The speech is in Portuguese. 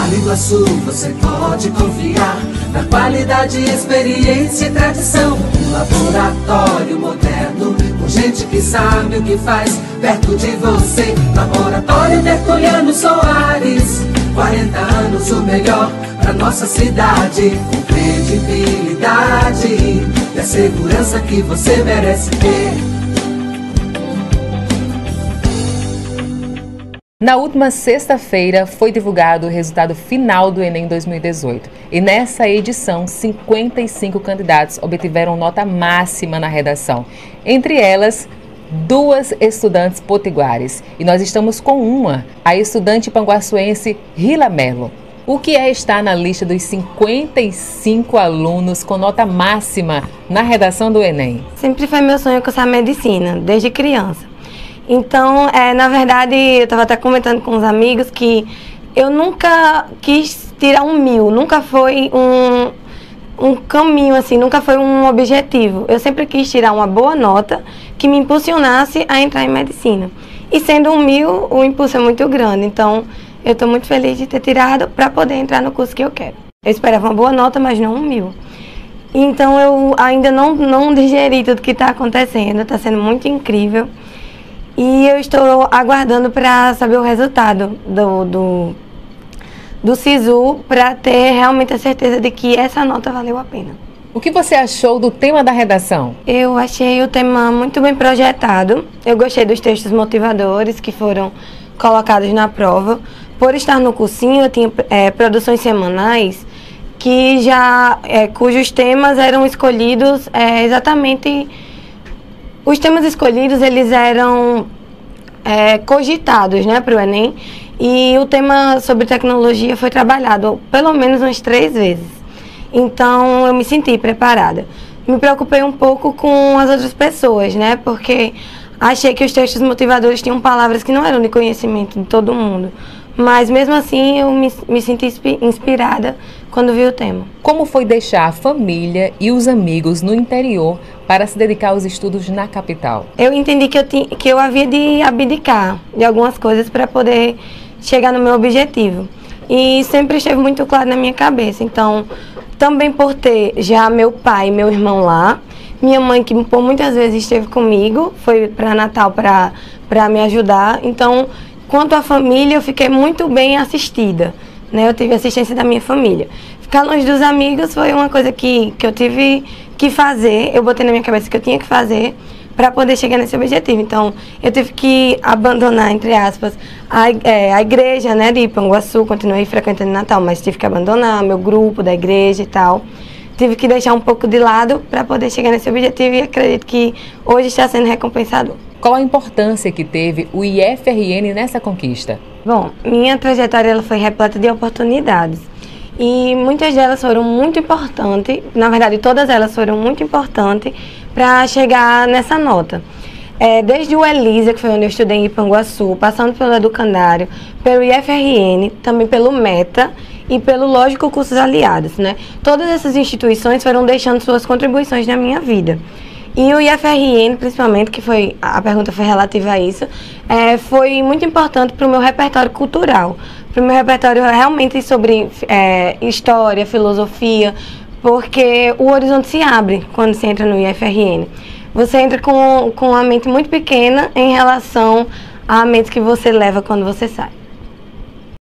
Vale do Açu, você pode confiar na qualidade, experiência e tradição. Um laboratório moderno, com gente que sabe o que faz, perto de você. Laboratório Tertuliano Soares, 40 anos o melhor pra nossa cidade. Com credibilidade e a segurança que você merece ter. Na última sexta-feira foi divulgado o resultado final do Enem 2018 e nessa edição 55 candidatos obtiveram nota máxima na redação, entre elas 2 estudantes potiguares, e nós estamos com uma, a estudante panguaçuense Rila Melo. O que é estar na lista dos 55 alunos com nota máxima na redação do Enem? Sempre foi meu sonho cursar medicina, desde criança. Então, na verdade, eu estava até comentando com os amigos que eu nunca quis tirar 1000, nunca foi um caminho, assim, nunca foi um objetivo. Eu sempre quis tirar uma boa nota que me impulsionasse a entrar em medicina. E sendo 1000, o impulso é muito grande, então eu estou muito feliz de ter tirado para poder entrar no curso que eu quero. Eu esperava uma boa nota, mas não 1000. Então, eu ainda não digeri tudo que está acontecendo, está sendo muito incrível. E eu estou aguardando para saber o resultado do SISU para ter realmente a certeza de que essa nota valeu a pena. O que você achou do tema da redação? Eu achei o tema muito bem projetado. Eu gostei dos textos motivadores que foram colocados na prova. Por estar no cursinho, eu tinha produções semanais que cujos temas eram escolhidos exatamente... Os temas escolhidos, eles eram cogitados, né, para o Enem, e o tema sobre tecnologia foi trabalhado pelo menos umas 3 vezes. Então, eu me senti preparada. Me preocupei um pouco com as outras pessoas, né, porque achei que os textos motivadores tinham palavras que não eram de conhecimento de todo mundo. Mas, mesmo assim, eu me senti inspirada quando vi o tema. Como foi deixar a família e os amigos no interior para se dedicar aos estudos na capital? Eu entendi que eu havia de abdicar de algumas coisas para poder chegar no meu objetivo. E sempre esteve muito claro na minha cabeça. Então, também por ter já meu pai e meu irmão lá, minha mãe, que por muitas vezes esteve comigo, foi para Natal para me ajudar. Então, quanto à família, eu fiquei muito bem assistida, né? Eu tive assistência da minha família. Ficar longe dos amigos foi uma coisa que eu tive que fazer, eu botei na minha cabeça que eu tinha que fazer para poder chegar nesse objetivo. Então, eu tive que abandonar, entre aspas, a igreja, né, de Ipanguaçu. Continuei frequentando Natal, mas tive que abandonar meu grupo da igreja e tal. Tive que deixar um pouco de lado para poder chegar nesse objetivo e acredito que hoje está sendo recompensador. Qual a importância que teve o IFRN nessa conquista? Bom, minha trajetória ela foi repleta de oportunidades e muitas delas foram muito importantes, na verdade todas elas foram muito importantes para chegar nessa nota. Desde o Elisa, que foi onde eu estudei em Ipanguaçu, passando pelo Educandário, pelo IFRN, também pelo META e pelo Lógico Cursos Aliados, né? Todas essas instituições foram deixando suas contribuições na minha vida. E o IFRN, principalmente, a pergunta foi relativa a isso, foi muito importante para o meu repertório cultural, para o meu repertório realmente sobre história, filosofia, porque o horizonte se abre quando você entra no IFRN. Você entra com uma mente muito pequena em relação à mente que você leva quando você sai.